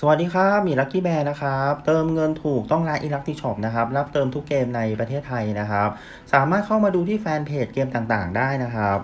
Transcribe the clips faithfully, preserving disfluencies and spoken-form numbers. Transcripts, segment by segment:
สวัสดีครับมีลัคกี้แบร์นะครับเติมเงินถูกต้องร้านอีลักติช็อปนะครับรับเติมทุกเกมในประเทศไทยนะครับสามารถเข้ามาดูที่แฟนเพจเกมต่างๆได้นะครับ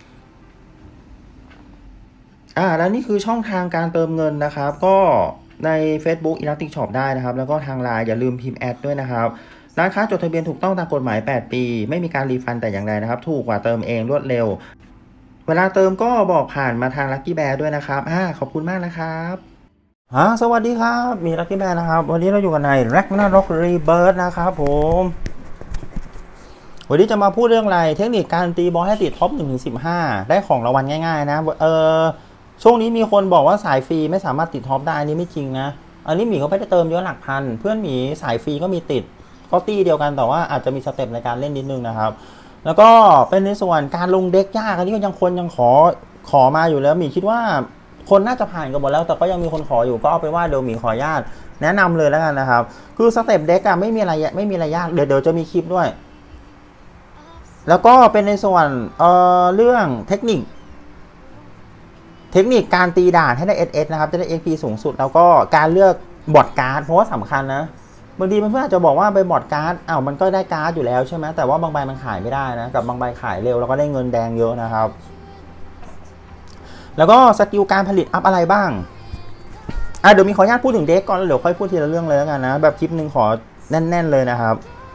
อ่าแล้วนี่คือช่องทางการเติมเงินนะครับก็ใน Facebook อีลักติช็อปได้นะครับแล้วก็ทางไลน์อย่าลืมพิมพ์แอดด้วยนะครับร้านค้าจดทะเบียนถูกต้องตามกฎหมายแปดปีไม่มีการรีฟันแต่อย่างใดนะครับถูกกว่าเติมเองรวดเร็วเวลาเติมก็บอกผ่านมาทางลัคกี้แบร์ด้วยนะครับอ่าขอบคุณมากนะครับฮะสวัสดีครับมีลัคกี้แบร์นะครับวันนี้เราอยู่กันใน Ragnarok Rebirth นะครับผมวันนี้จะมาพูดเรื่องอะไรเทคนิคการตีบอลให้ติดท็อป หนึ่งถึงสิบห้า ได้ของรางวัลง่ายๆนะเออช่วงนี้มีคนบอกว่าสายฟรีไม่สามารถติดท็อปได้อันนี้ไม่จริงนะอันนี้หมีเขาไม่ได้เติมเยอะหลักพันเพื่อนหมีสายฟรีก็มีติดก็ตีเดียวกันแต่ว่าอาจจะมีสเต็ปในการเล่นนิดนึงนะครับแล้วก็เป็นในส่วนการลงเด็กยากอันนี้ก็ยังคนยังขอขอมาอยู่แล้วหมีคิดว่าคนน่าจะผ่านกันหมดแล้วแต่ก็ยังมีคนขออยู่ก็เอาไปว่าเดี๋ยวหมีขออนุญาตแนะนำเลยแล้วกันนะครับคือสเต็ปเด็กอะไม่มีอะไรไม่มีอะไรยากเดี๋ยวเดี๋ยวจะมีคลิปด้วยแล้วก็เป็นในส่วนเอ่อเรื่องเทคนิคเทคนิคการตีด่านให้ได้ เอส เอส นะครับจะได้ เอ็ก พี สูงสุดแล้วก็การเลือกบอร์ดการ์ดเพราะว่าสำคัญนะบางทีเพื่อนๆอาจจะบอกว่าไปบอร์ดการ์ดอ้าวมันก็ได้การ์ดอยู่แล้วใช่ไหมแต่ว่าบางใบมันขายไม่ได้นะกับบางใบขายเร็วแล้วก็ได้เงินแดงเยอะนะครับแล้วก็สกิลการผลิตอัพอะไรบ้างอ่ะเดี๋ยวมีขออนุญาตพูดถึงเด็กก่อนแล้วเดี๋ยวค่อยพูดทีละเรื่องเลยแล้วกันนะแบบคลิปหนึ่งขอแน่นๆเลยนะครับ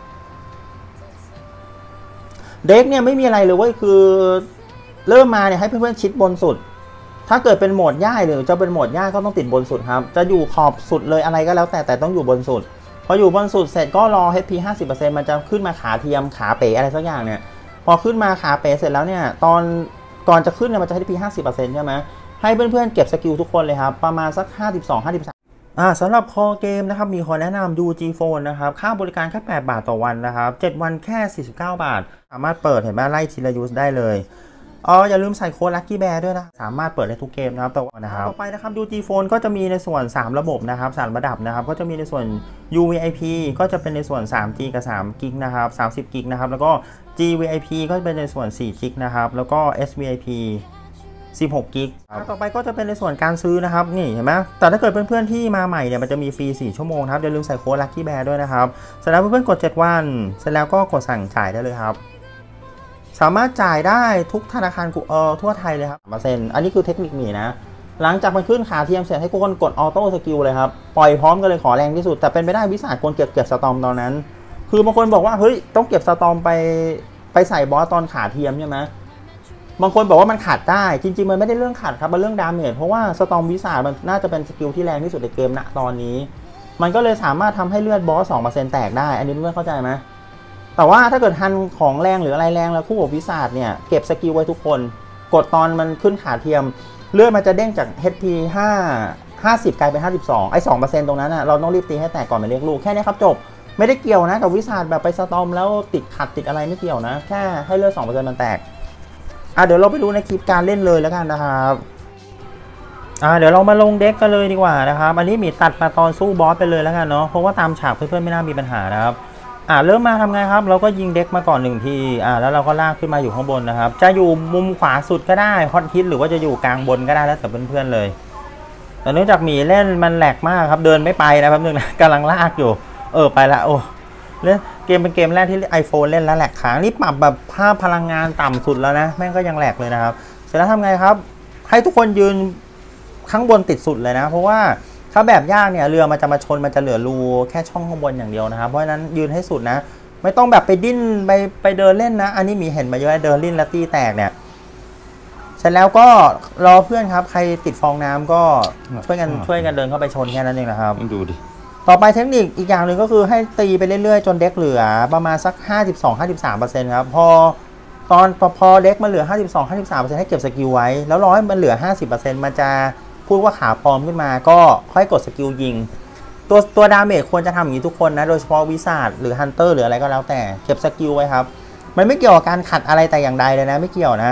เด็กเนี่ยไม่มีอะไรเลยเว้ยคือเริ่มมาเนี่ยให้เพื่อนๆชิดบนสุดถ้าเกิดเป็นโหมดย่ายหรือจะเป็นโหมดย่ายก็ต้องติดบนสุดครับจะอยู่ขอบสุดเลยอะไรก็แล้วแต่แต่ต้องอยู่บนสุดพออยู่บนสุดเสร็จก็รอ เอช พี ห้าสิบเปอร์เซ็นต์ มันจะขึ้นมาขาเทียมขาเป๋อะไรสักอย่างเนี่ยพอขึ้นมาขาเป๋เสร็จแล้วเนี่ยตอนก่อนจะขึ้นเนี่ยมันจะ เอช พี ห้าสิบเปอร์เซ็นต์ ใช่ไหมให้เพื่อนๆเก็บสกิลทุกคนเลยครับประมาณสักห้าสิบสอง ห้าสิบสามอ่าสำหรับคอเกมนะครับมีขอแนะนำดู จี โฟน นะครับค่าบริการแค่แปดบาทต่อวันนะครับเจ็ดวันแค่สี่สิบเก้าบาทสามารถเปิดเห็นไหมไล่ทีละยูสได้เลยอ๋ออย่าลืมใส่โค้ด ลัคกี้แบร์ ด้วยนะสามารถเปิดได้ทุกเกมนะครับต่อวันนะครับต่อไปนะครับดู จี โฟน ก็จะมีในส่วนสามระบบนะครับสามระดับนะครับก็จะมีในส่วน ยู วี ไอ พี ก็จะเป็นในส่วนสาม จี กับสามกิกนะครับสามสิบกิกนะครับแล้วก็ จี วี ไอ พี ก็จะเป็นในส่วนสี่กิกนะครับแล้วก็ เอส วี ไอ พี สิบหกกิกต่อไปก็จะเป็นในส่วนการซื้อนะครับนี่เห็นไหมแต่ถ้าเกิดเพื่อนๆที่มาใหม่เนี่ยมันจะมีฟรีสี่ชั่วโมงครับอย่าลืมใส่โค้ด ลัคกี้แบร์ ด้วยนะครับเสร็จแล้วเพื่อนๆกดเจ็ดวันเสร็จแล้วก็กดสั่งจ่ายได้เลยครับสามารถจ่ายได้ทุกธนาคารเอ่อทั่วไทยเลยครับเปอร์เซ็นต์อันนี้คือเทคนิคหมีนะหลังจากมันขึ้นขาเทียมเสร็จให้ทุกคนกดออโต้สกิลเลยครับปล่อยพร้อมกันเลยขอแรงที่สุดแต่เป็นไปได้วิสาควรเก็บเก็บสตอมตอนนั้นคือบางคนบอกว่าเฮ้ยต้องเก็บสตอมไปไปใส่บอสตอนขาเทียมใช่ไหมบางคนบอกว่ามันขาดได้จริงๆมันไม่ได้เรื่องขาดครับมันเรื่องดาเมจเพราะว่าสตอมวิสามันน่าจะเป็นสกิลที่แรงที่สุดในเกมณตอนนี้มันก็เลยสามารถทำให้เลือดบอส สองเปอร์เซ็นต์ แตกได้อันนี้เพื่อนเข้าใจไหมแต่ว่าถ้าเกิดทันของแรงหรืออะไรแรงแล้วคู่กับวิสาเนี่ยเก็บสกิลไว้ทุกคนกดตอนมันขึ้นขาเทียมเลือดมันจะเด้งจาก เอช พี ห้า ห้าสิบกลายเป็นห้าสิบสองไอ้ สองเปอร์เซ็นต์ ตรงนั้นน่ะเราต้องรีบตีให้แตกก่อนไปเรียกลูกแค่นี้ครับจบไม่ได้เกี่ยวนะกับวิสาแบบไปสตอมแล้วติดขัดติดอะไรไม่เกี่ยวนะแค่ให้เลือด สองเปอร์เซ็นต์ มันแตกอ่ะเดี๋ยวเราไปดูในคลิปการเล่นเลยแล้วกันนะครับอ่าเดี๋ยวเรามาลงเด็กกันเลยดีกว่านะครับอันนี้มีตัดมาตอนสู้บอสไปเลยแล้วกันเนาะเพราะว่าตามฉากเพื่อนๆไม่น่ามีปัญหานะครับอ่าเริ่มมาทำไงครับเราก็ยิงเด็กมาก่อนหนึ่งทีอ่าแล้วเราก็ลากขึ้นมาอยู่ข้างบนนะครับจะอยู่มุมขวาสุดก็ได้ฮอตฮิตหรือว่าจะอยู่กลางบนก็ได้แล้วแต่เพื่อนๆเลยแต่เนื่องจากหมีเล่นมันแหลกมากครับเดินไม่ไปนะแป๊บนึงนะกำลังลากอยู่เออไปละโอ้เล่นเกมเป็นเกมแรกที่ iPhone เล่นแล้วแหลกค้างนี่ปรับแบบภาพพลังงานต่ำสุดแล้วนะแม่งก็ยังแหลกเลยนะครับเสร็จแล้วทำไงครับให้ทุกคนยืนข้างบนติดสุดเลยนะเพราะว่าถ้าแบบยากเนี่ยเรือมันจะมาชนมันจะเหลือรูแค่ช่องข้างบนอย่างเดียวนะครับเพราะฉะนั้นยืนให้สุดนะไม่ต้องแบบไปดิ้นไปไปเดินเล่นนะอันนี้มีเห็นมาเยอะเดินลิ้นแล้วตีแตกเนี่ยเสร็จแล้วก็รอเพื่อนครับใครติดฟองน้ำก็ช่วยกันช่วยกันเดินเข้าไปชนแค่นั้นเองนะครับดูดิต่อไปเทคนิคอีกอย่างหนึ่งก็คือให้ตีไปเรื่อยๆจนเด็กเหลือประมาณสัก ห้าสิบสอง ห้าสิบสามเปอร์เซ็นต์ ครับพอตอนพอเด็กมันเหลือ ห้าสิบสอง ห้าสิบสามเปอร์เซ็นต์ ให้เก็บสกิลไว้แล้วรอให้มันเหลือ ห้าสิบเปอร์เซ็นต์ มันจะพูดว่าขาปลอมขึ้นมาก็ค่อยกดสกิลยิงตัวตัวดาเมจควรจะทำอย่างนี้ทุกคนนะโดยเฉพาะวิสาดหรือฮันเตอร์หรืออะไรก็แล้วแต่เก็บสกิลไว้ครับมันไม่เกี่ยวกับการขัดอะไรแต่อย่างใดเลยนะไม่เกี่ยวนะ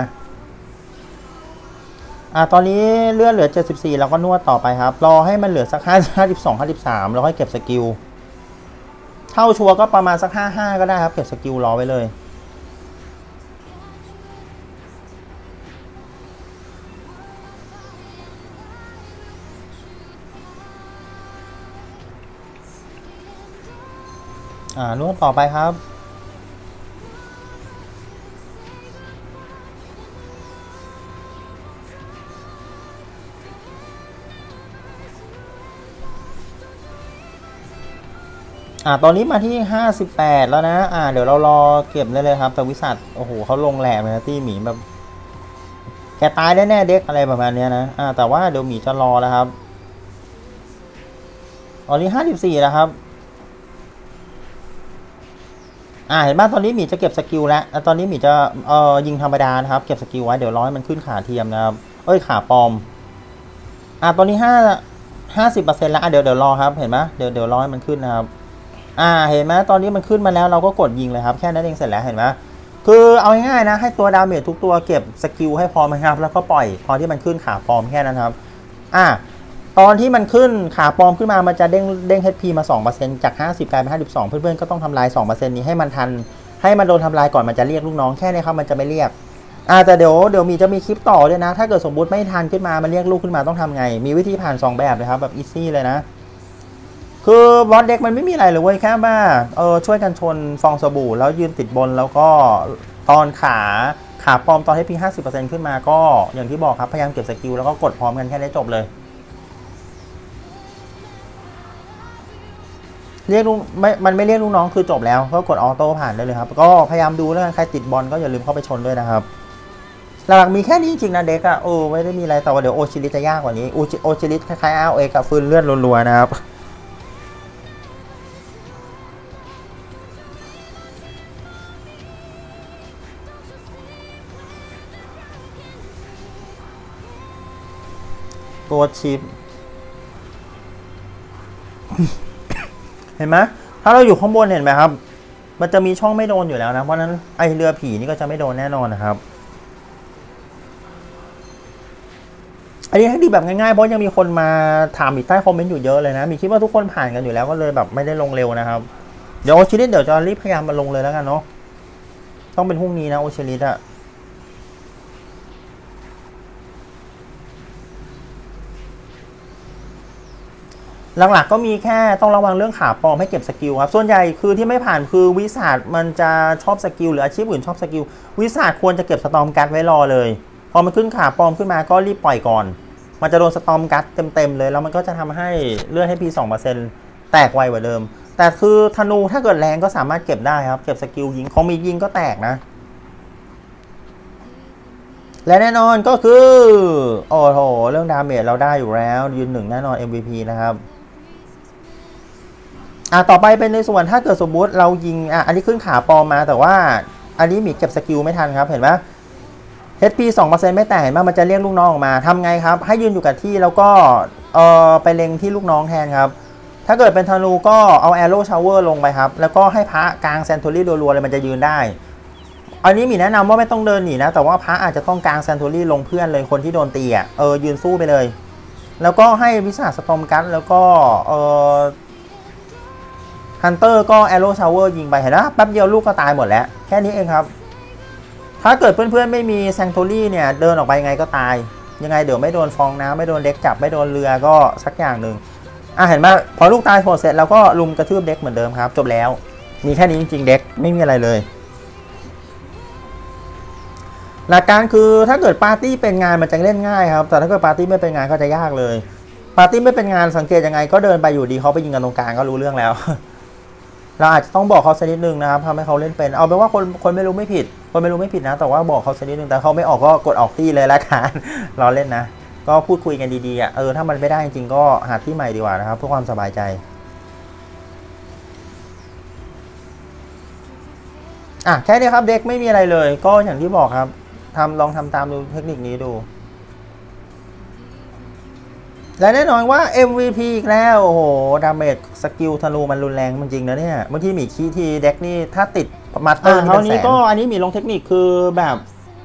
อ่าตอนนี้เลือดเหลือเจ็ดสิบสี่แล้วก็นวดต่อไปครับรอให้มันเหลือสักห้าสิบสอง ห้าสิบสามแล้วค่อยเก็บสกิลเท่าชัวร์ก็ประมาณสักห้าสิบห้าก็ได้ครับเก็บสกิลรอไว้เลยอ่านวดต่อไปครับอ่าตอนนี้มาที่ห้าสิบแปดแล้วนะอ่าเดี๋ยวเรารอเก็บได้เลยครับแต่วิสัทโอ้โหเขาลงแหลมเลยนะตี้หมีแบบแกตายแน่ๆเด็กอะไรประมาณนี้นะอ่าแต่ว่าเดี๋ยวหมีจะรอแล้วครับตอนนี้ห้าสิบสี่แล้วครับอ่าเห็นบ้างตอนนี้หมีจะเก็บสกิลแล้วแล้วตอนนี้หมีจะเอ่อยิงธรรมดานะครับเก็บสกิลไว้เดี๋ยวร้อยมันขึ้นขาเทียมนะครับเอ้ยขาปลอมอ่าตอนนี้ห้าห้าสิบเปอร์เซ็นต์แล้วอ่ะเดี๋ยวเดี๋ยวรอครับเห็นไหมเดี๋ยวเดี๋ยวร้อยมันขึ้นนะครับอ่าเห็นไหมตอนนี้มันขึ้นมาแล้วเราก็กดยิงเลยครับแค่นั้นเองเสร็จแล้วเห็นไหมคือเอาง่ายๆนะให้ตัวดาเมจทุกตัวเก็บสกิลให้พร้อมนะครับแล้วก็ปล่อยพอที่มันขึ้นขาปลอมแค่นั้นครับอ่าตอนที่มันขึ้นขาปลอมขึ้นมามันจะเด้งเด้ง เอช พี มา สองเปอร์เซ็นต์ จากห้าสิบกลายเป็นห้าสิบสองเพื่อนๆก็ต้องทำลาย สองเปอร์เซ็นต์ นี้ให้มันทันให้มันโดนทำลายก่อนมันจะเรียกลูกน้องแค่นี้ครับมันจะไม่เรียกอ่าแต่เดี๋ยวเดี๋ยวมีจะมีคลิปต่อด้วยนะถ้าเกิดสมมุติไม่ทันขึ้นมามันเรียกลูกขึ้นมาต้องทำไงมีวิธีผ่านสองแบบเลยครับแบบอีซี่เลยนะคือบอสเด็กมันไม่มีอะไรเลยเว้ยแค่ว่าเออช่วยกันชนฟองสบู่แล้วยืนติดบนแล้วก็ตอนขาขาปลอมตอนให้พีห้าสิบเปอร์เซ็นต์ขึ้นมาก็อย่างที่บอกครับพยายามเก็บสกิลแล้วก็กดพร้อมกันแค่นี้จบเลยเรียกลูกไม่มันไม่เรียกลูกน้องคือจบแล้วก็กดออโต้ผ่านได้เลยครับก็พยายามดูแล้วกันใครติดบอลก็อย่าลืมเข้าไปชนด้วยนะครับหลักๆมีแค่นี้จริงๆนะเด็กอะโอ้ไม่ได้มีอะไรแต่ว่าเดี๋ยวโอชิลิจะยากกว่านี้โอชิลิคล้ายๆอาร์เอกับฟืนเลือดรัวๆนะครับตัวชิปเห็นไหมถ้าเราอยู่ข้างบนเห็นไหมครับมันจะมีช่องไม่โดนอยู่แล้วนะเพราะนั้นไอเรือผีนี่ก็จะไม่โดนแน่นอนนะครับอันนี้ให้ดีแบบง่ายๆเพราะยังมีคนมาถามอีกใต้คอมเมนต์อยู่เยอะเลยนะมีคิดว่าทุกคนผ่านกันอยู่แล้วก็เลยแบบไม่ได้ลงเร็วนะครับเดี๋ยวโอชิลิสเดี๋ยวจะรีบพยายามมาลงเลยแล้วกันเนาะต้องเป็นพรุ่งนี้นะโอชิลิสอะหลักๆก็มีแค่ต้องระวังเรื่องขาปลอมให้เก็บสกิลครับส่วนใหญ่คือที่ไม่ผ่านคือวิสาดมันจะชอบสกิลหรืออาชีพอื่นชอบสกิลวิสาดควรจะเก็บสตอมการ์ดไว้รอเลยพอมันขึ้นขาปลอมขึ้นมาก็รีบปล่อยก่อนมันจะโดนสตอมการ์ดเต็มๆเลยแล้วมันก็จะทำให้เลือดให้พี สองเปอร์เซ็นต์ แตกไวกว่าเดิมแต่คือธนูถ้าเกิดแรงก็สามารถเก็บได้ครับเก็บสกิลยิงของมียิงก็แตกนะและแน่นอนก็คือโอ้โหเรื่องดาเมจเราได้อยู่แล้วยืนหนึ่งแน่นอน เอ็ม วี พี นะครับอ่ะต่อไปเป็นในส่วนถ้าเกิดสมมุติเรายิงอ่ะอันนี้ขึ้นขาปลอมมาแต่ว่าอันนี้มีเก็บสกิลไม่ทันครับเห็นไหม เอช พี สองเปอร์เซ็นต์ ไม่แตกเห็นไหมมันจะเรียกลูกน้องออกมาทำไงครับให้ยืนอยู่กับที่แล้วก็เออไปเล็งที่ลูกน้องแทนครับถ้าเกิดเป็นธนูก็เอา Arrow Shower ลงไปครับแล้วก็ให้พระกลางแซนทูรี่รัวๆเลยมันจะยืนได้อันนี้มีแนะนำว่าไม่ต้องเดินหนีนะแต่ว่าพระอาจจะต้องกลางแซนทูรี่ลงเพื่อนเลยคนที่โดนตีอ่ะเออยืนสู้ไปเลยแล้วก็ให้วิสาสตอมกัสแล้วก็เออฮันเตอร์ก็แอโร่ชาวเวอร์ยิงไปเห็นนะแป๊บเดียวลูกก็ตายหมดแล้วแค่นี้เองครับถ้าเกิดเพื่อนๆไม่มีแซงโทรี่เนี่ยเดินออกไปยังไงก็ตายยังไงเดี๋ยวไม่โดนฟองน้ำไม่โดนเด็กจับไม่โดนเรือก็สักอย่างหนึ่งอ่ะเห็นไหมพอลูกตายหมดเสร็จแล้วก็ลุมกระทืบเด็กเหมือนเดิมครับจบแล้วมีแค่นี้จริงๆเด็กไม่มีอะไรเลยหลักการคือถ้าเกิดปาร์ตี้เป็นงานมันจะเล่นง่ายครับแต่ถ้าเกิดปาร์ตี้ไม่เป็นงานก็จะยากเลยปาร์ตี้ไม่เป็นงานสังเกตยังไงก็เดินไปอยู่ดีเขาไปยิงกันตรงกลางก็รู้เรื่องแล้วเราอาจจะต้องบอกเขาสักนิดนึงนะครับทำให้เขาเล่นเป็นเอาเป็นว่าคนคนไม่รู้ไม่ผิดคนไม่รู้ไม่ผิดนะแต่ว่าบอกเขาสักนิดนึงแต่เขาไม่ออกก็กดออกตี้เลยละกันเราเล่นนะก็พูดคุยกันดีๆอ่ะเออถ้ามันไม่ได้จริงๆก็หาที่ใหม่ดีกว่านะครับเพื่อความสบายใจอ่ะแค่นี้ครับเด็กไม่มีอะไรเลยก็อย่างที่บอกครับทำลองทำตามดูเทคนิคนี้ดูและแน่นอนว่า เอ็ม วี พี อีกแล้วโอ้โหดาเมจสกิลธนูมันรุนแรงจริงๆนะเนี่ยบางทีมีคีทีเด็กนี่ถ้าติดมาสเตอร์นี่เป็นแสนก็อันนี้มีลงเทคนิคคือแบบ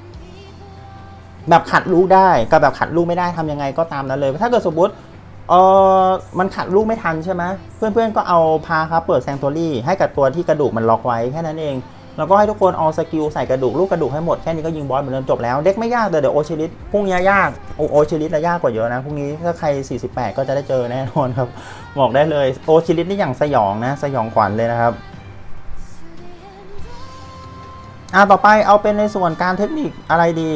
แบบขัดลูกได้กับแบบขัดลูกไม่ได้ทำยังไงก็ตามนั้นเลยถ้าเกิดสมมติเออมันขัดลูกไม่ทันใช่ไหมเพื่อนๆก็เอาพาครับเปิดแซงโทรี่ให้กับตัวที่กระดูกมันล็อกไว้แค่นั้นเองแล้วก็ให้ทุกคนเอาสกิลใส่กระดูกลูกกระดูกให้หมดแค่นี้ก็ยิงบอสเหมือนเดิมจบแล้วเด็กไม่ยากแต่เดี๋ยวโอชิลิสพรุ่งนี้ยากโอโอชิลิสจะยากกว่าเยอะนะพรุ่งนี้ถ้าใครสี่สิบแปดก็จะได้เจอแน่นอนครับบอกได้เลยโอชิลิสนี่อย่างสยองนะสยองขวัญเลยนะครับอ่ะต่อไปเอาเป็นในส่วนการเทคนิคอะไรดี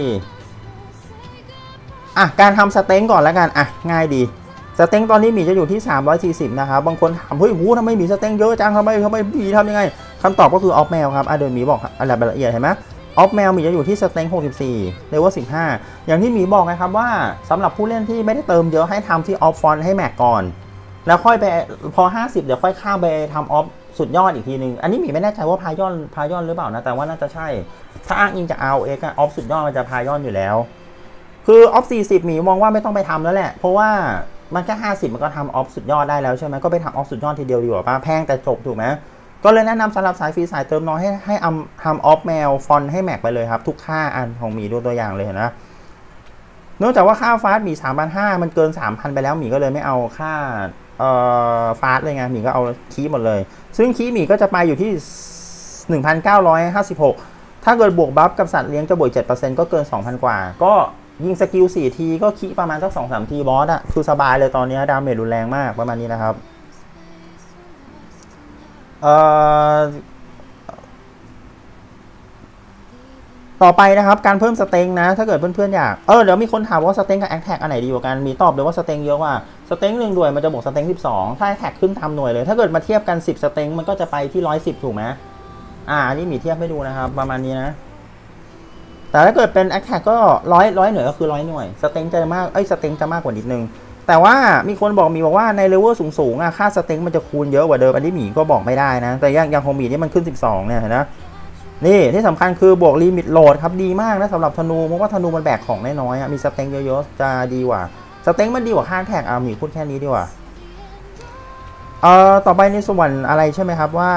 อ่ะการทำสเต็งก่อนแล้วกันอ่ะง่ายดีสเต็งตอนนี้หมีจะอยู่ที่สามร้อยสี่สิบนะครับบางคนถามเฮ้ยหูทำไมหมีสเต็งเยอะจังทำไมทำไมหมีทำยังไงคำตอบก็คือออฟแมวครับอ่ะเดี๋ยวหมีบอกอะไรละเอียดเห็นไหมออฟแมวหมีจะอยู่ที่สเต็งหกสิบสี่เลเวลสิบห้าอย่างที่หมีบอกนะครับว่าสำหรับผู้เล่นที่ไม่ได้เติมเยอะให้ทำที่ออฟฟอนต์ให้แม็กก่อนแล้วค่อยไปพอห้าสิบเดี๋ยวค่อยข้ามไปทำออฟสุดยอดอีกทีนึงอันนี้หมีไม่แน่ใจว่าพายอนพายอนหรือเปล่านะแต่ว่าน่าจะใช่ถ้าอ้างอิงจาก อาร์ โอ เอ็กซ์ ออฟสุดยอดมันจะพายอนอยู่แล้วคือออฟสี่สิบหมีมองว่าไม่ต้องไปทำแล้วแหละเพราะว่ามันแค่ห้าสิบมันก็ทำออฟสุดยอดได้แล้วใช่ไหมก็ไปทำออฟสุดยอดทีเดียวดีกว่าป่ะแพงแต่จบถูกไหมก็เลยแนะนำสำหรับสายฟรีสายเติมน้อยให้ให้ทำออฟแมวฟอนให้แม็กไปเลยครับทุกค่าอันของหมีดูตัวอย่างเลยนะเนื่องจากว่าค่าฟาสหมี สามพันห้าร้อย มันเกิน สามพัน ไปแล้วหมีก็เลยไม่เอาค่าเอ่อฟาสเลยไงหมีก็เอาคีย์หมดเลยซึ่งคีย์หมีก็จะไปอยู่ที่ หนึ่งพันเก้าร้อยห้าสิบหก ถ้าเกิดบวกบัฟกับสัตว์เลี้ยงจะบวก เจ็ดเปอร์เซ็นต์ ก็เกิน สองพัน กว่าก็ยิงสกิลสี่ทีก็คีย์ประมาณสัก สองสาม ทีบอสอะคือสบายเลยตอนนี้ดาเมจรุนแรงมากประมาณนี้นะครับเอ่อต่อไปนะครับการเพิ่มสเต็งนะถ้าเกิดเพื่อนๆอยากเออเดี๋ยวมีคนถามว่าสเต็งกับแอคแท็กอันไหนดีกว่ากันมีตอบเลยว่าสเต็งเยอะกว่าสเต็งหนึ่งหน่วยมันจะบวกสเต็งสิบสองถ้าแอคแท็กขึ้นทำหน่วยเลยถ้าเกิดมาเทียบกันสิบสเต็งมันก็จะไปที่หนึ่งร้อยสิบถูกไหมอ่าอันนี้มีเทียบให้ดูนะครับประมาณนี้นะแต่ถ้าเกิดเป็นแอคแท็กก็ร้อยร้อยหน่วยก็คือร้อยหน่วยสเต็งจะมากเอ้ยสเต็งจะมากกว่านิดนึงแต่ว่ามีคนบอกมีบอกว่าในเลเวลสูงๆอ่ะค่าสเต็งมันจะคูณเยอะกว่าเดิมอันนี้หมีก็บอกไม่ได้นะแต่ยังยังของหมีนี่มันขึ้นสิบสองเนี่ยเห็นนะนี่ที่สำคัญคือบวกลิมิตโหลดครับดีมากนะสำหรับธนูเพราะว่าธนูมันแบกของน้อยๆมีสเต็งเยอะๆจะดีกว่าสเต็งมันดีกว่าค่าแท็กอ่ะหมีพูดแค่นี้ดีกว่าเอ่อต่อไปในส่วนอะไรใช่ไหมครับว่า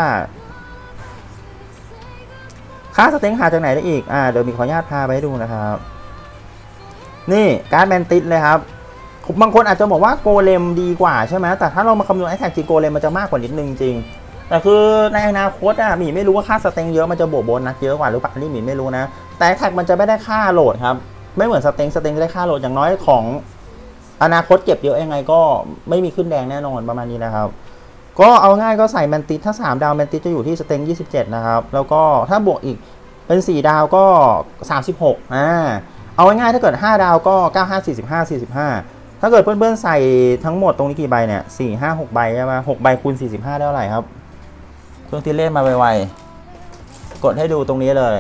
ค่าสเต็งหาจากไหนได้อีกอ่าเดี๋ยวมีขออนุญาตพาไปให้ดูนะครับนี่การ์ดแมนติสเลยครับบางคนอาจจะบอกว่าโกเลมดีกว่าใช่ไหมแต่ถ้าเรามาคำนวณไอ้แท็กจีโกเลมมันจะมากกว่านิดนึงจริงแต่คือในอนาคตอ่ะหมีไม่รู้ว่าค่าสเต็งเยอะมันจะบวกโบนัสเยอะกว่าหรือเปล่าอันนี้หมีไม่รู้นะแต่แท็กมันจะไม่ได้ค่าโหลดครับไม่เหมือนสเต็งสเต็งได้ค่าโหลดอย่างน้อยของอนาคตเก็บเยอะยังไงก็ไม่มีขึ้นแดงแน่นอนประมาณนี้นะครับก็เอาง่ายก็ใส่แมนติสถ้าสามดาวแมนติสจะอยู่ที่สเต็งยี่สิบเจ็ดนะครับแล้วก็ถ้าบวกอีกเป็นสี่ดาวก็สามสิบหกอ่าเอาง่ายๆถ้าเกิดห้าดาวก็เก้า ห้า สี่สิบห้า สี่สิบห้าถ้าเกิดเพื่อนๆใส่ทั้งหมดตรงนี้กี่ใบเนี่ยสี่ ห้า หกใบใช่ไหมหกใบคูณสี่สิบห้าได้เท่าไหร่ครับเครื่องที่เล่นมาไวๆกดให้ดูตรงนี้เลย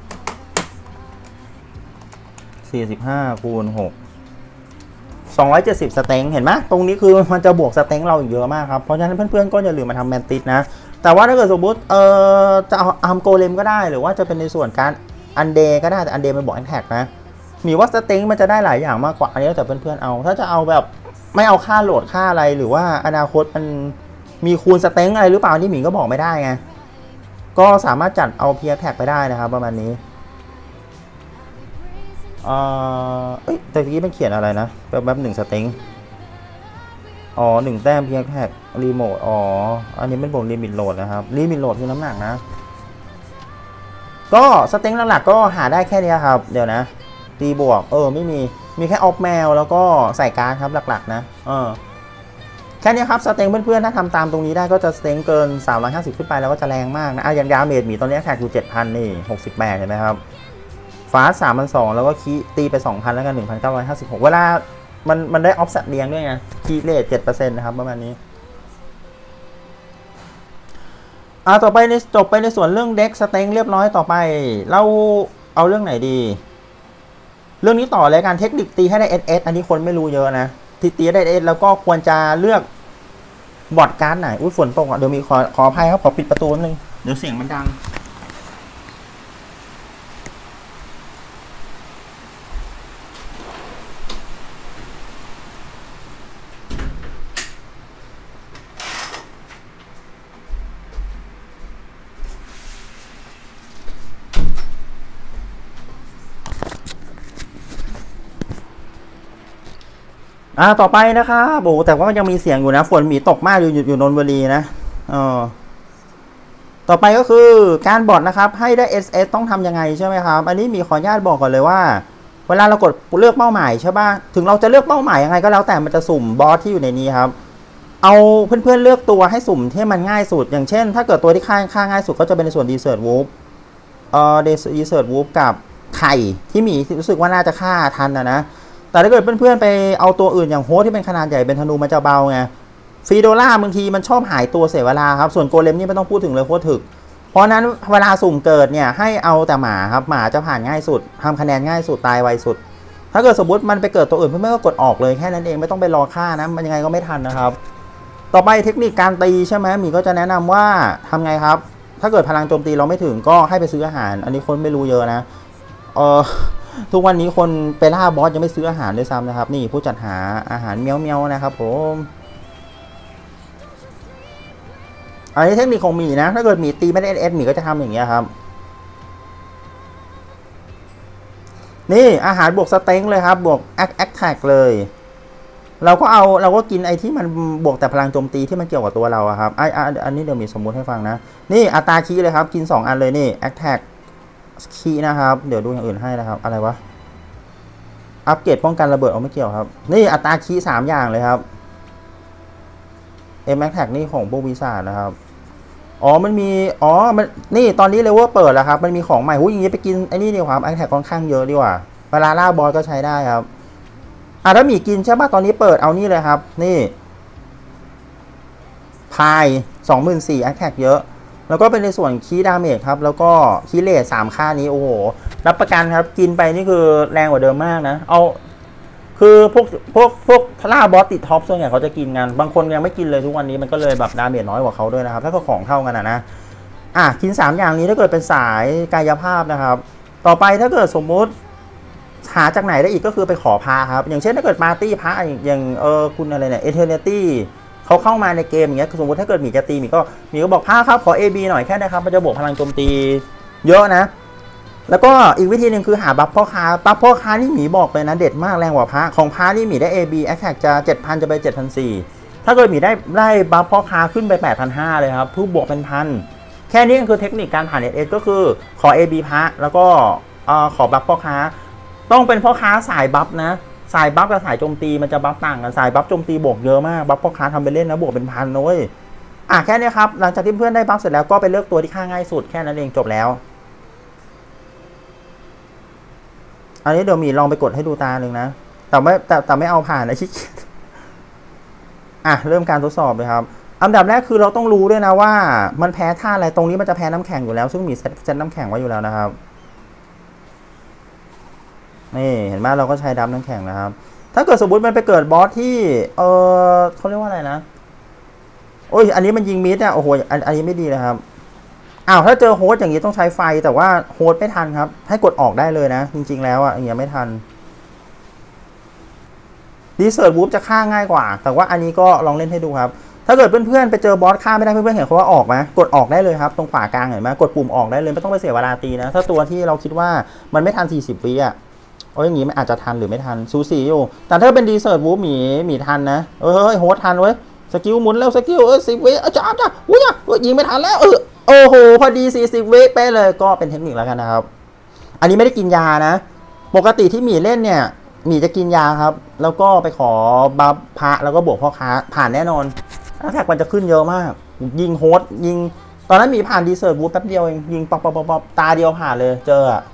สี่สิบห้าคูณหก สองร้อยเจ็ดสิบสเต็งเห็นไหมตรงนี้คือมันจะบวกสเต็งเราเยอะมากครับเพราะฉะนั้นเพื่อนๆก็อย่าลืมมาทำแมนติสนะแต่ว่าถ้าเกิดสมมติเอ่อจะเอาอาร์มโกเลมก็ได้หรือว่าจะเป็นในส่วนการอันเดย์ก็ได้แต่อันเดย์มันบอกแอนแท็กนะมีว่าสเต็งมันจะได้หลายอย่างมากกว่าอันนี้แต่เพื่อนๆเอาถ้าจะเอาแบบไม่เอาค่าโหลดค่าอะไรหรือว่าอนาคตมันมีคูณสเต็งอะไรหรือเปล่านี่หมีก็บอกไม่ได้ไงก็สามารถจัดเอาเพียร์แท็กไปได้นะครับประมาณนี้เอ่อเอ้ยแต่เมื่อกี้มันเขียนอะไรนะแบบแบบหนึ่งสเต็งอ๋อหนึ่งแต้มเพียร์แท็กรีโมทอ๋ออันนี้เป็นบวกลิมิตโหลดนะครับลิมิตโหลดคือน้ำหนักนะก็สเต็งหลักๆก็หาได้แค่นี้ครับเดี๋ยวนะตีบวกเออไม่มีมีแค่ออฟแมวแล้วก็ใส่การ์ดครับหลักๆนะเออแค่นี้ครับสเต็งเพื่อนๆถ้าทำตามตรงนี้ได้ก็จะสเต็งเกินสามร้อยห้าสิบขึ้นไปแล้วก็จะแรงมากนะอ่ะอย่างดาเมจมีตอนนี้แท็กอยู่ เจ็ดพัน นี่หกสิบแปดเห็นไหมครับฟาสสามพันสองร้อยแล้วก็คีตีไป สองพัน แล้วกัน หนึ่งพันเก้าร้อยห้าสิบหก เวลามันมันได้ออฟสัตว์เลี้ยงด้วยไงคีเรท เจ็ดเปอร์เซ็นต์ นะครับประมาณนี้อ่าต่อไปในจบไปในส่วนเรื่องเด็กสเต็งเรียบร้อยต่อไปเราเอาเรื่องไหนดีเรื่องนี้ต่อเลยการเทคนิคตีให้ได้ เอส เอส อันนี้คนไม่รู้เยอะนะที่ตีได้ เอส เอส แล้วก็ควรจะเลือกบอร์ดการ์ดไหนอุ้ยฝนตกอ่ะเดี๋ยวมีขอขออภัยครับขอปิดประตูนิดนึงเดี๋ยวเสียงมันดังอ่าต่อไปนะครับโอ้แต่ว่ายังมีเสียงอยู่นะฝนมีตกมากอยู่อยู่นนทบุรีนะอ๋อต่อไปก็คือการบอทนะครับให้ได้ เอส เอส ต้องทำยังไงใช่ไหมครับอันนี้มีขออนุญาตบอกก่อนเลยว่าเวลาเรากดเลือกเป้าหมายใช่ป่ะถึงเราจะเลือกเป้าหมายยังไงก็แล้วแต่มันจะสุ่มบอสที่อยู่ในนี้ครับเอาเพื่อนๆเลือกตัวให้สุ่มที่มันง่ายสุดอย่างเช่นถ้าเกิดตัวที่ค่าค่าง่ายสุดก็จะเป็นในส่วน Desert Wolf เอ่อเดซีเซิร์ตวูฟกับไข่ที่หมีรู้สึกว่าน่าจะฆ่าทันนะนะแต่ถ้าเกิดเพื่อนๆไปเอาตัวอื่นอย่างโฮสที่เป็นขนาดใหญ่เป็นธนูมันจะเบาไงฟีโดล่าบางทีมันชอบหายตัวเสียเวลาครับส่วนโกเลมนี่ไม่ต้องพูดถึงเลยโคตรถึกเพราะนั้นเวลาสุ่มเกิดเนี่ยให้เอาแต่หมาครับหมาจะผ่านง่ายสุดทำคะแนนง่ายสุดตายไวสุดถ้าเกิดสมมติมันไปเกิดตัวอื่นเพื่อนๆก็กดออกเลยแค่นั้นเองไม่ต้องไปรอฆ่านะมันยังไงก็ไม่ทันนะครับต่อไปเทคนิคการตีใช่ไหมหมีก็จะแนะนำว่าทำไงครับถ้าเกิดพลังโจมตีเราไม่ถึงก็ให้ไปซื้ออาหารอันนี้คนไม่รู้เยอะนะเออทุกวันนี้คนไปล่าบอสยังไม่ซื้ออาหารด้วยซ้ำนะครับนี่ผู้จัดหาอาหารเมียวเมียวนะครับผมอันนี้เทคนิคของหมีนะถ้าเกิดหมีตีไม่ได้เอสหมีก็จะทำอย่างเงี้ยครับนี่อาหารบวกสเต็งเลยครับบวกแอคแอคแท็กเลยเราก็เอาเราก็กินไอ้ที่มันบวกแต่พลังโจมตีที่มันเกี่ยวกับตัวเราครับไอ้อันนี้เดี๋ยวมีสมมุติให้ฟังนะนี่อัตราคีเลยครับกินสองอันเลยนี่แอคแท็กคีนะครับเดี๋ยวดูอย่างอื่นให้นะครับอะไรวะอัปเกรดป้องกันระเบิดเอาไม่เกี่ยวครับนี่อัตราคีสามอย่างเลยครับเอ็มแอคแท็กนี่ของพวกวิสาดนะครับอ๋อมันมีอ๋อมันนี่ตอนนี้เลเวลเปิดแล้วครับมันมีของใหม่หูอย่างนี้ไปกินไอ้นี่ดีกว่าครับแอคแท็กค่อนข้างเยอะดีกว่าเวลาล่าบอสก็ใช้ได้ครับอ่ะถ้ามีกินใช่ป่ะตอนนี้เปิดเอานี่เลยครับนี่พายสองหมื่นสี่แอคแท็กเยอะแล้วก็เป็นในส่วนคีดาเมจครับแล้วก็คีเลสสามค่านี้โอ้โหรับประกันครับกินไปนี่คือแรงกว่าเดิมมากนะเอาคือพวกพวกพวกล่าบอสติดท็อปส่วนใหญ่เขาจะกินกันบางคนยังไม่กินเลยทุกวันนี้มันก็เลยแบบดาเมจน้อยกว่าเขาด้วยนะครับถ้าก็ของเท่ากันนะนะอ่ะกินสามอย่างนี้ถ้าเกิดเป็นสายกายภาพนะครับต่อไปถ้าเกิดสมมุติหาจากไหนได้อีกก็คือไปขอพาครับอย่างเช่นถ้าเกิดมาตี้พระอย่างเออคุณอะไรเนี่ยเอเทอร์เนตี้เขาเข้ามาในเกมอย่างเงี้ยสมมติถ้าเกิดมีจะตีมีก็มีก็บอกพาครับขอ เอ บี หน่อยแค่นะครับมันจะบวกพลังโจมตีเยอะนะแล้วก็อีกวิธีหนึ่งคือหาบัฟพ่อค้าบัฟพ่อค้านี่หมีบอกเลยนะเด็ดมากแรงกว่าพระของพระนี่หมีได้ เอ บี Attack จะ เจ็ดพัน จะไป เจ็ดพันสี่ร้อย ถ้าเกิดหมีได้ได้บัฟพ่อค้าขึ้นไป แปดพันห้าร้อย เลยครับทุกบวกเป็นพันแค่นี้คือเทคนิคการผ่าน เอส เอส ก็คือขอ เอ บี พระแล้วก็ขอบัฟพ่อค้าต้องเป็นพ่อค้าสายบัฟนะสายบัฟกับสายโจมตีมันจะบัฟต่างกันสายบัฟโจมตีบวกเยอะมากบัฟพ่อค้าทำไปเล่นนะบวกเป็นพันเลยอ่ะแค่นี้ครับหลังจากที่เพื่อนได้บัฟเสร็จแล้วก็ไปเลือกตัวที่ฆ่าง่ายสุดแค่นั้นเองจบแล้วอันนี้เดี๋ยวมีลองไปกดให้ดูตาหนึ่งนะแต่ไม่แต่แต่ไม่เอาผ่านนะชิคอ่ะเริ่มการทดสอบเลยครับอันดับแรกคือเราต้องรู้ด้วยนะว่ามันแพ้ท่าอะไรตรงนี้มันจะแพ้น้ำแข็งอยู่แล้วซึ่งมีเซตเซตน้ำแข็งไว้อยู่แล้วนะครับนี่เห็นไหมเราก็ใช้ดับน้ำแข็งนะครับถ้าเกิดสมมติมันไปเกิดบอสที่เออเขาเรียกว่าอะไรนะโอ้ยอันนี้มันยิงมิดอ่ะโอ้โหอันอันนี้ไม่ดีนะครับอ้าวถ้าเจอโฮสอย่างนี้ต้องใช้ไฟแต่ว่าโฮสไม่ทันครับให้กดออกได้เลยนะจริงๆแล้วอ่ะอย่างเงี้ยไม่ทันดีเซิร์ตวูฟจะฆ่าง่ายกว่าแต่ว่าอันนี้ก็ลองเล่นให้ดูครับถ้าเกิดเพื่อนๆไปเจอบอสฆ่าไม่ได้เพื่อนๆเห็นเขาว่าออกไหมกดออกได้เลยครับตรงขวากลางเห็นไหมกดปุ่มออกได้เลยไม่ต้องไปเสียเวลาตีนะถ้าตัวที่เราคิดว่ามันไม่ทันสี่สิบวิอ่ะโอ้ยอย่างงี้มันอาจจะทันหรือไม่ทันซูซีอยู่แต่ถ้าเป็นดีเซิร์ตวูฟหมีหมีทันนะเออโฮสทันเว้ยสกิลหมุนแล้วสกิลเออสิบวิอาจารย์จ้าอุ้ยยิงไม่ทันแล้วเออโอ้โหพอดีสี่สิบวิไปเลยก็เป็นเทคนิคแล้วกันนะครับอันนี้ไม่ได้กินยานะปกติที่หมีเล่นเนี่ยหมีจะกินยาครับแล้วก็ไปขอบัฟพระแล้วก็บวกพ่อค้าผ่านแน่นอนแท็กมันจะขึ้นเยอะมากยิงโฮสยิงตอนนั้นมีผ่านดีเซิร์ตวูฟแป๊บเดียวเองยิงป๊อปป๊อปป๊อปตาเดียวผ่านเลยเจออ่ะ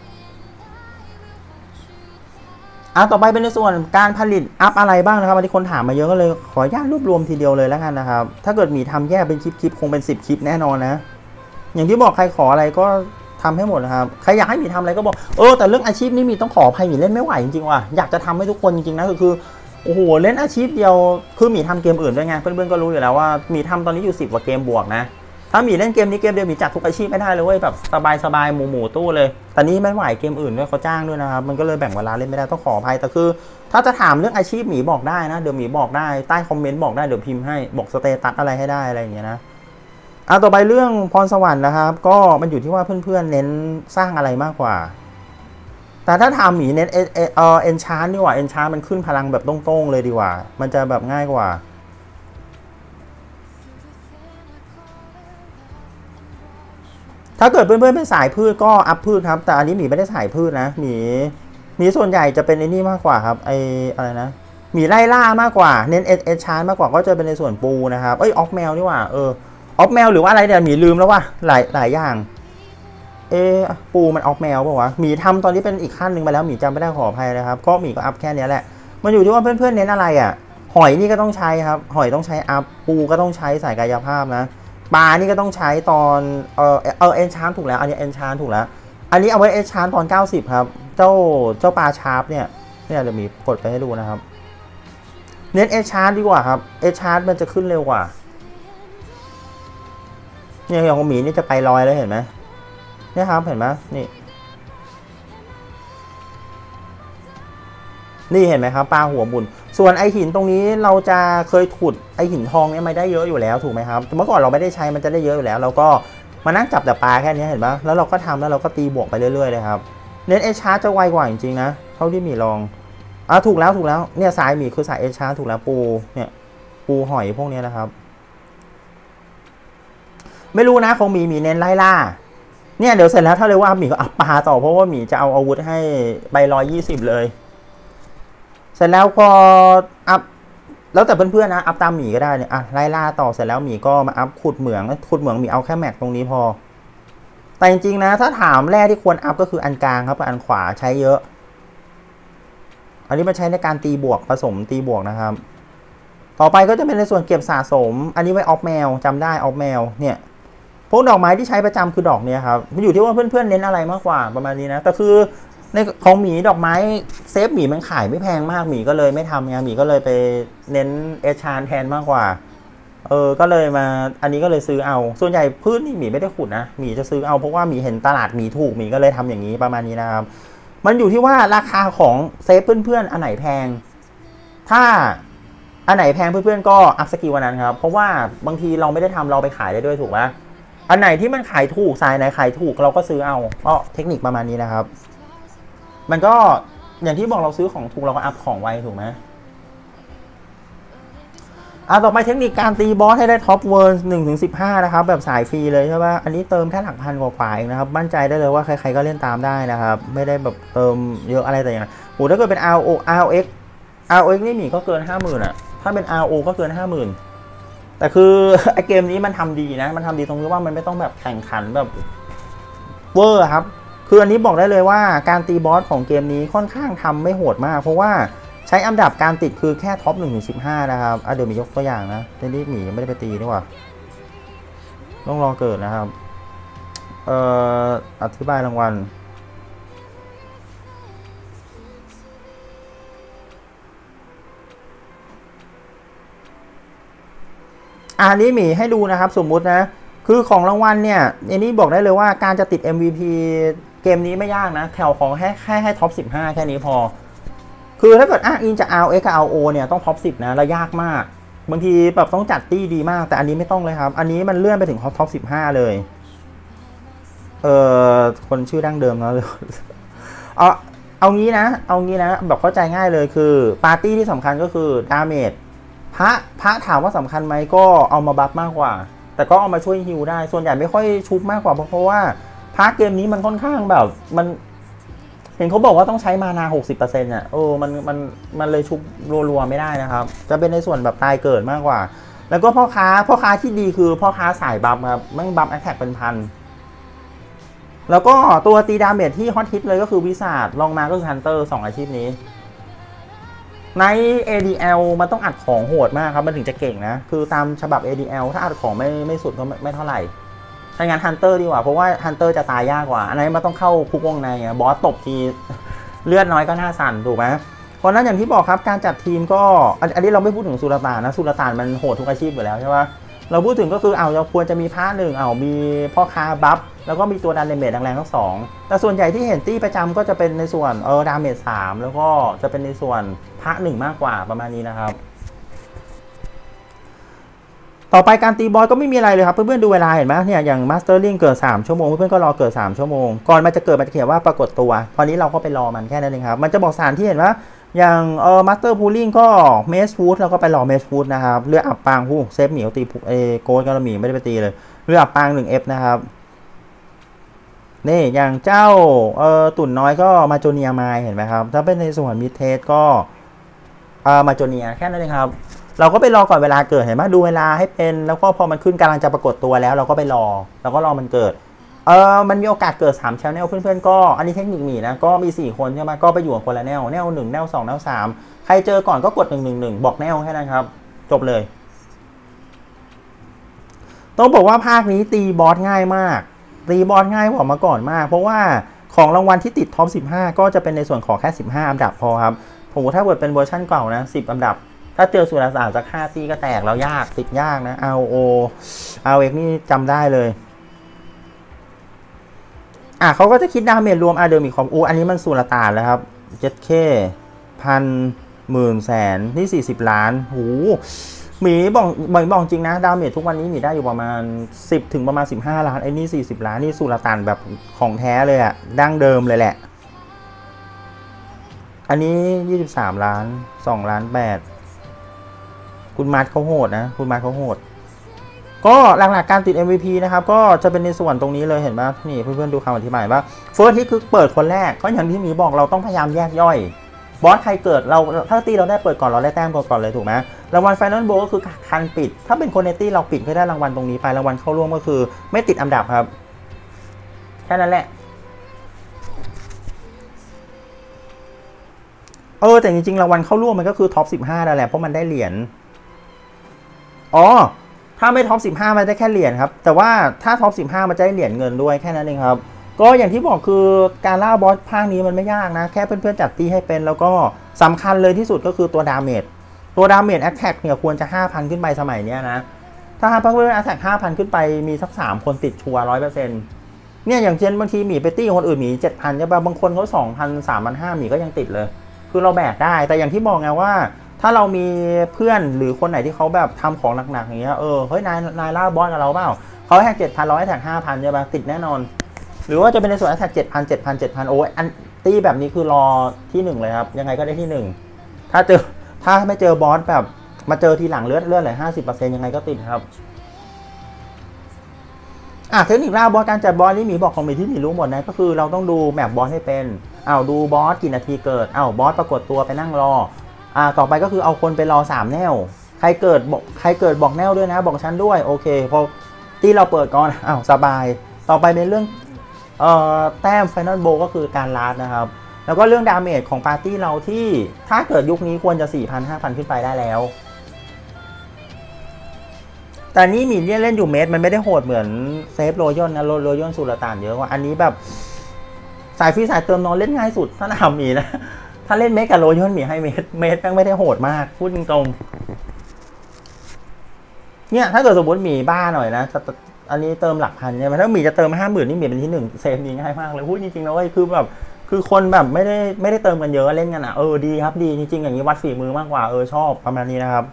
อ่ะต่อไปเป็นในส่วนการผลิตอัพอะไรบ้างนะครับวันนี้คนถามมาเยอะก็เลยขออนุญาตรวบรวมทีเดียวเลยแล้วกันนะครับถ้าเกิดมีทำแยกเป็นคลิปๆคงเป็นสิบคลิปแน่นอนนะอย่างที่บอกใครขออะไรก็ทำให้หมดนะครับใครอยากให้มีทำอะไรก็บอกเออแต่เรื่องอาชีพนี่มีต้องขออภัยมีเล่นไม่ไหวจริงๆว่ะอยากจะทำให้ทุกคนจริงๆนะก็คือโอ้โหเล่นอาชีพเดียวคือมีทำเกมอื่นด้วยไงเพื่อนๆก็รู้อยู่แล้วว่ามีทำตอนนี้อยู่สิบกว่าเกมบวกนะถ้ามีเล่นเกมนี้เกมเดียวมีจัดทุกอาชีพไม่ได้เลยเว้ยแบบสบายๆหมูหมูตู้เลยแต่นี้ไม่ไหวเกมอื่นด้วยเขาจ้างด้วยนะครับมันก็เลยแบ่งเวลาเล่นไม่ได้ต้องขออภัยแต่คือถ้าจะถามเรื่องอาชีพหมีบอกได้นะเดี๋ยวหมีบอกได้ใต้คอมเมนต์บอกได้เดี๋ยวพิมพ์ให้บอกสเตตัสอะไรให้ได้อะไรอย่างเงี้ยนะอ่ะต่อไปเรื่องพรสวรรค์นะครับก็มันอยู่ที่ว่าเพื่อนๆเน้นสร้างอะไรมากกว่าแต่ถ้าทำหมีเน้นเอเอเออเอนชาร์ดีกว่าเอนชาร์มันขึ้นพลังแบบตรงๆเลยดีกว่ามันจะแบบง่ายกว่าถ้าเกิดเพื่อนๆเป็นสายพืชก็อัพพืชครับแต่อันนี้หมีไม่ได้สายพืชนะหมีหมีส่วนใหญ่จะเป็นไอ้นี่มากกว่าครับไออะไรนะหมีไล่ล่ามากกว่าเน้นเอเอนชาร์มากกว่าก็จะเป็นในส่วนปูนะครับเอ้ยออฟแมวดีกว่าเออออฟแมวหรือว่าอะไรเนี่ยหมีลืมแล้วว่าหลายหลายอย่างเอปูมันออกแมวป่าววะหมีทำตอนนี้เป็นอีกขั้นหนึ่งไปแล้วหมีจำไม่ได้ขออภัยนะครับก็หมีก็อัพแค่นี้แหละมันอยู่ที่ว่าเพื่อนๆเน้นอะไรอ่ะหอยนี่ก็ต้องใช้ครับหอยต้องใช้อัพปูก็ต้องใช้สายกายภาพนะปลานี่ก็ต้องใช้ตอนเออเออเอนชานถูกแล้วอันนี้เอนชานถูกแล้วอันนี้เอาไว้เอนชานตอนเก้าสิบครับเจ้าเจ้าปลาชาร์ปเนี่ยเนี่ยเดี๋ยวมีกดไปให้ดูนะครับเน้นเอนชานดีกว่าครับเอนชานมันจะขึ้นเร็วกว่าเนี่ยอย่างของหมีนี่จะไปลอยเลยเห็นไหมเนี่ยครับเห็นไหมนี่นี่เห็นไหมครับปลาหัวบุญส่วนไอหินตรงนี้เราจะเคยขุดไอหินทองเนี่ยไม่ได้เยอะอยู่แล้วถูกไหมครับเมื่อก่อนเราไม่ได้ใช้มันจะได้เยอะอยู่แล้วเราก็มานั่งจับแต่ปลาแค่นี้เห็นปะแล้วเราก็ทำแล้วเราก็ตีบวกไปเรื่อยๆเลยครับเน้นเอชาร์จะไวกว่าจริงๆนะเท่าที่มีลองอ่ะถูกแล้วถูกแล้วเนี่ยสายหมีคือสายเอชาร์ถูกแล้วปูเนี่ยปูหอยพวกนี้นะครับไม่รู้นะคงมีมีเน้นไล่ล่าเนี่ยเดี๋ยวเสร็จแล้วถ้าเลยว่าหมีก็อัพปลาต่อเพราะว่าหมีจะเอาอาวุธให้ใบร้อยยี่สิบเลยเสร็จแล้วพออัพแล้วแต่เพื่อนๆนะอัพตามหมีก็ได้เนี่ยอ่ะไล่ล่าต่อเสร็จแล้วหมีก็มาอัพขุดเหมืองขุดเหมืองหมีเอาแค่แม็กตรงนี้พอแต่จริงๆนะถ้าถามแร่ที่ควรอัพก็คืออันกลางครับอันขวาใช้เยอะอันนี้มาใช้ในการตีบวกผสมตีบวกนะครับต่อไปก็จะเป็นในส่วนเก็บสะสมอันนี้ไว้ออฟแมวจำได้ออฟแมวเนี่ยพวกดอกไม้ที่ใช้ประจำคือดอกเนี้ยครับมันอยู่ที่ว่าเพื่อนๆเน้นอะไรมากกว่าประมาณนี้นะแต่คือในของหมีดอกไม้เซฟหมีมันขายไม่แพงมากหมีก็เลยไม่ทำไงหมีก็เลยไปเน้นเอชานแทนมากกว่าเออก็เลยมาอันนี้ก็เลยซื้อเอาส่วนใหญ่พืชนี่หมีไม่ได้ขุดนะหมีจะซื้อเอาเพราะว่าหมีเห็นตลาดหมีถูกหมีก็เลยทำอย่างนี้ประมาณนี้นะครับมันอยู่ที่ว่าราคาของเซฟเพื่อนๆอันไหนแพงถ้าอันไหนแพงเพื่อนๆก็อัพสกิลวันนั้นครับเพราะว่าบางทีเราไม่ได้ทำเราไปขายได้ด้วยถูกไหมอันไหนที่มันขายถูกสายไหนขายถูกเราก็ซื้อเอาก็เทคนิคประมาณนี้นะครับมันก็อย่างที่บอกเราซื้อของถูกเราก็อัพของไวถูกไหมอ่ะต่อไปเทคนิคการตีบอสให้ได้ท็อปเวิร์นหนึ่งถึงสิบห้านะครับแบบสายฟรีเลยใช่ป่ะอันนี้เติมแค่หลักพันกว่าๆเองนะครับมั่นใจได้เลยว่าใครๆก็เล่นตามได้นะครับไม่ได้แบบเติมเยอะอะไรแต่อย่างนั้นโหถ้าเกิดเป็น อาร์ โอ อาร์ โอ เอ็กซ์ อาร์ โอ เอ็กซ์ นี่หมีก็เกิน ห้าหมื่น อ่ะถ้าเป็น อาร์ โอ ก็เกิน ห้าหมื่น แต่คือไอเกมนี้มันทำดีนะมันทำดีตรงที่ว่ามันไม่ต้องแบบแข่งขันแบบเวอร์ครับคืออันนี้บอกได้เลยว่าการตีบอสของเกมนี้ค่อนข้างทำไม่โหดมากเพราะว่าใช้อันดับการติดคือแค่ท็อปหนึ่งถึงสิบห้านะครับอ่ะเดี๋ยวมียกตัวอย่างนะเทนนิสหมียังไม่ได้ไปตีดีกว่าต้องรอเกิดนะครับเอ่ออธิบายรางวัลอันนี้หมีให้ดูนะครับสมมุตินะคือของรางวัลเนี่ยอันนี้บอกได้เลยว่าการจะติด เอ็ม วี พี เกมนี้ไม่ยากนะแถวของแค่แค่ให้ท็อปสิบห้าแค่นี้พอคือถ้าเกิดอ้างอิงจะ อาร์ โอ เอ็กซ์ กับ อาร์ โอ เนี่ยต้องท็อปสิบนะแล้วยากมากบางทีแบบต้องจัดตี้ดีมากแต่อันนี้ไม่ต้องเลยครับอันนี้มันเลื่อนไปถึงท็อปสิบห้าเลยเออคนชื่อดั้งเดิมเนาะเอาเอางี้นะเอางี้นะแบบเข้าใจง่ายเลยคือปาร์ตี้ที่สำคัญก็คือดาเมจพระพระถามว่าสำคัญไหมก็เอามาบัฟมากกว่าแต่ก็เอามาช่วยฮิวได้ส่วนใหญ่ไม่ค่อยชุบมากกว่าเพราะว่าพาร์ทเกมนี้มันค่อนข้างแบบมันเห็นเขาบอกว่าต้องใช้มานา หกสิบเปอร์เซ็นต์ อ่ะโอ้มันมันมันเลยชุบรัวๆไม่ได้นะครับจะเป็นในส่วนแบบตายเกิดมากกว่าแล้วก็พ่อค้าพ่อค้าที่ดีคือพ่อค้าสายบัฟครับแม่งบัฟแอคแท็กเป็นพันแล้วก็ตัวตีดาเมจที่ฮอตฮิตเลยก็คือวิสาดลองมาก็คือฮันเตอร์สองอาชีพนี้ใน เอ ดี แอล มันต้องอัดของโหดมากครับมันถึงจะเก่งนะคือตามฉบับ เอ ดี แอล ถ้าอัดของไม่ไม่สุดก็ไม่ไม่เท่าไหร่ใช้งานฮันเตอร์ดีกว่าเพราะว่าฮันเตอร์จะตายยากกว่าอันนี้มันต้องเข้าคุกวงในอะบอสตบทีเลือดน้อยก็น่าสั่นถูกไหมเพราะนั้นอย่างที่บอกครับการจัดทีมก็อันนี้เราไม่พูดถึงสุลต่านนะสุลต่านมันโหดทุกอาชีพอยู่แล้วใช่ไหมเราพูดถึงก็คือเอาเราควรจะมีพาร์ทหนึ่งเอามีพ่อค้าบัฟแล้วก็มีตัวดันเดเมจแรงๆทั้งสองแต่ส่วนใหญ่ที่เห็นตี้ประจำก็จะเป็นในส่วนเออดาเมจสามแล้วก็จะเป็นในส่วนพาร์ทหนึ่งมากกว่าประมาณนี้นะครับต่อไปการตีบอสก็ไม่มีอะไรเลยครับเพื่อนๆดูเวลาเห็นไหมเนี่ยอย่างมาสเตอร์ลิงเกิดสามชั่วโมงเพื่อนๆก็รอเกิดสามชั่วโมงก่อนมันจะเกิดมันจะเขียนว่าปรากฏตัวตอนนี้เราก็ไปรอมันแค่นั้นเองครับมันจะบอกสถานที่เห็นว่าอย่างเออมาสเตอร์พูลิ่งก็เมสฟูดแล้วก็ไปรอเมสฟูดนะครับเลือดอับปางผู้เซฟหมีตีเอโกดกับหมีไม่ได้ไปตีเลยเลือดอับปาง หนึ่งเอฟ นะครับนี่อย่างเจ้าเออตุ่นน้อยก็มาโจเนียมาเห็นไหมครับถ้าเป็นในส่วนมิดเทสก็เออมาโจเนียแค่นั้นเองครับเราก็ไปรอก่อนเวลาเกิดเห็นไหมดูเวลาให้เป็นแล้วก็พอมันขึ้นกำลังจะปรากฏตัวแล้วเราก็ไปรอแล้วก็รอมันเกิดเออมันมีโอกาสเกิดสามแชนแนลเพื่อนๆก็อันนี้เทคนิคหมีนะก็มีสี่คนใช่ไหมก็ไปอยู่คนละแนวแนวหนึ่งแนวสองแนวสามใครเจอก่อนก็กดหนึ่งหนึ่งหนึ่งบอกแนวแค่นั้นครับจบเลยต้องบอกว่าภาคนี้ตีบอสง่ายมากตีบอสง่ายกว่ามาก่อนมากเพราะว่าของรางวัลที่ติดท็อปสิบห้าก็จะเป็นในส่วนของแค่สิบห้าอันดับพอครับผมถ้าเกิดเป็นเวอร์ชั่นเก่านะสิบอันดับถ้าเจอสุรศาสตร์สักห้าตีก็แตกแล้วยากติดยากนะเอาโอเอาเอกนี่จำได้เลยอ่ะเขาก็จะคิดดาเมจรวมอาเดิมอีกของอูอันนี้มันสุรตานแล้วครับเจ็ดเคพันหมื่นแสนที่สี่สิบล้านหูหมีบอกหมีบอกจริงนะดาเมจทุกวันนี้หมีได้อยู่ประมาณสิบถึงประมาณสิบห้าล้านไอ้นี่สี่สิบล้านนี่สุรตานแบบของแท้เลยอะดั้งเดิมเลยแหละอันนี้ยี่สิบสามล้านสองล้านแปดคุณมาร์ทเขาโหดนะคุณมาร์ทเขาโหดก็หลักๆการติด เอ็ม วี พี นะครับก็จะเป็นในส่วนตรงนี้เลยเห็นไหมนี่เพื่อนๆดูคำอธิบายว่าเฟิร์สที่คือเปิดคนแรกก็อย่างที่หมีบอกเราต้องพยายามแยกย่อยบอสใครเกิดเราถ้าตีเราได้เปิดก่อนเราได้แต้มก่อนเลยถูกไหมรางวัลไฟนอลโบก็คือคันปิดถ้าเป็นคนในตีเราปิดก็ได้รางวัลตรงนี้ไปรางวัลเข้าร่วมก็คือไม่ติดอันดับครับแค่นั้นแหละเออแต่จริงๆรางวัลเข้าร่วมมันก็คือท็อปสิบห้านั่นแหละเพราะมันได้เหรียญอ๋อถ้าไม่ท็อปสิบห้ามันได้แค่เหรียญครับแต่ว่าถ้าท็อปสิบห้ามันจะได้เหรียญเงินด้วยแค่นั้นเองครับก็อย่างที่บอกคือการล่าบอสภาคนี้มันไม่ยากนะแค่เพื่อนๆจัดตีให้เป็นแล้วก็สำคัญเลยที่สุดก็คือตัวดาเมจตัวดาเมจแอคแท็กเนี่ยควรจะ ห้าพัน ขึ้นไปสมัยนี้นะถ้าเพื่อนๆแอคแท็ก ห้าพัน ขึ้นไปมีสักสามคนติดชัวร์ ร้อยเปอร์เซ็นต์ เนี่ยอย่างเช่นบางทีหมีไปตี้คนอื่นหมี เจ็ดพัน ใช่ป่ะบางคนเขา สองพัน สามพันห้าร้อย หมีก็ยังติดเลยคือเราแบกได้แต่อย่างที่บอกไงว่าถ้าเรามีเพื่อนหรือคนไหนที่เขาแบบทำของหนักๆอย่างเงี้ยเออเฮ้ยนายนายล่าบอสกับเราเปล่าเขาแท็ก เจ็ดพัน เราแท็ก ห้าพัน ใช่ป่ะติดแน่นอนหรือว่าจะเป็นในส่วนแท็ก เจ็ดพัน เจ็ดพัน เจ็ดพัน โอ้ยอันตีแบบนี้คือรอที่หนึ่งเลยครับยังไงก็ได้ที่หนึ่งถ้าเจอถ้าไม่เจอบอสแบบมาเจอทีหลังเลือดเลือดเลย ห้าสิบเปอร์เซ็นต์ ยังไงก็ติดครับอ่ะเทคนิคล่าบอสการจัดบอสนี่มีบอกของมีที่มีรู้หมดนะก็คือเราต้องดูแมปบอสให้เป็นอ้าวดูบอสกี่นาทีเกิดอ้าวบอสปรากฏตัวไปนั่งรออ่าต่อไปก็คือเอาคนไปรอสามแนวใครเกิดบอกใครเกิดบอกแนวด้วยนะบอกฉันด้วยโอเคพอที่เราเปิดก่อนอ้าวสบายต่อไปเป็นเรื่องเอ่อแต้มไฟนอลโบก็คือการลาดนะครับแล้วก็เรื่องดาเมจของปาร์ตี้เราที่ถ้าเกิดยุคนี้ควรจะ สี่พัน ห้าพัน ขึ้นไปได้แล้วแต่นี่มีเล่นอยู่เมตรมันไม่ได้โหดเหมือนเซฟโรยอนนะโรยอนสุลต่านเยอะกว่าอันนี้แบบสายฟรีสายเติมนอนเล่นง่ายสุดถ้าทำมีนะถ้าเล่นเมกกับโรยอนมีให้เมตรเมตรแม่งไม่ได้โหดมากพูดตรงๆเนี่ยถ้าเกิดสมมติมีบ้าหน่อยนะอันนี้เติมหลักพันใช่ไหมถ้ามีจะเติมห้าหมื่นนี่มีเป็นที่หนึ่งเซฟมีง่ายมากเลยพูดจริงๆนะเว้ยคือแบบคือคนแบบไม่ได้ไม่ได้เติมกันเยอะเล่นกันอ่ะเออดีครับดีจริงๆอย่างนี้วัดฝีมือมากกว่าเออชอบประมาณนี้นะครับ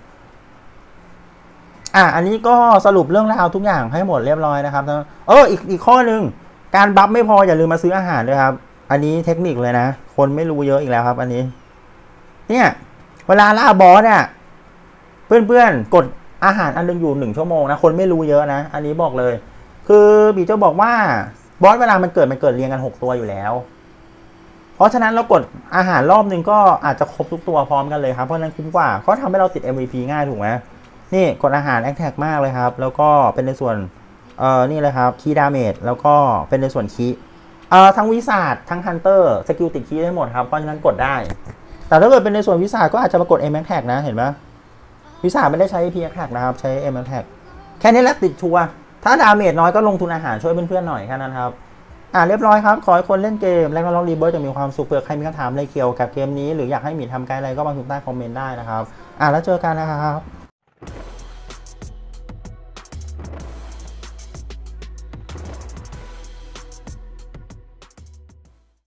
อ่ะอันนี้ก็สรุปเรื่องราวทุกอย่างให้หมดเรียบร้อยนะครับเอออีกอีกข้อหนึ่งการบัฟไม่พออย่าลืมมาซื้ออาหารด้วยครับอันนี้เทคนิคเลยนะคนไม่รู้เยอะอีกแล้วครับอันนี้เนี่ยเวลาล่าบอสเนี่ยเพื่อนๆกดอาหารอันนึงอยู่หนึ่งชั่วโมงนะคนไม่รู้เยอะนะอันนี้บอกเลยคือบีเจ้าบอกว่าบอสเวลามันเกิดมันเกิดเรียงกันหกตัวอยู่แล้วเพราะฉะนั้นเรากดอาหารรอบนึงก็อาจจะครบทุกตัวพร้อมกันเลยครับเพราะนั้นคุ้มกว่าเขาทำให้เราติด เอ็ม วี พี ง่ายถูกไหมนี่กดอาหารแอคแท็กมากเลยครับแล้วก็เป็นในส่วนเอ่อนี่เลยครับคีย์ดาเมจแล้วก็เป็นในส่วนคีย์เอ่อทั้งวิสาดทั้งฮันเตอร์สกิลติดคีย์ได้หมดครับเพราะฉะนั้นกดได้แต่ถ้าเกิดเป็นในส่วนวิสาดก็อาจจะมากด เอ็ม แอคแท็กนะเห็นไหมวิสาดไม่ได้ใช้ พี แอคแท็กนะครับใช้ เอ็ม แอคแท็กแค่นี้แหละติดชัวร์ถ้าดาเมจน้อยก็ลงทุนอาหารช่วยเพื่อนๆหน่อยแค่นั้นครับอ่าเรียบร้อยครับขอให้คนเล่นเกมแล้วก็ลองรีเบิร์ตจะมีความสุขเผื่อใครมีคำถามอะไรเกี่ยวกับเกมนี้หรืออยากให้หมีทำไกด์อะไรก็มาถึงใต้คอมเมนต์ได้นะครับอ่าแล้วเจอกันนะครับ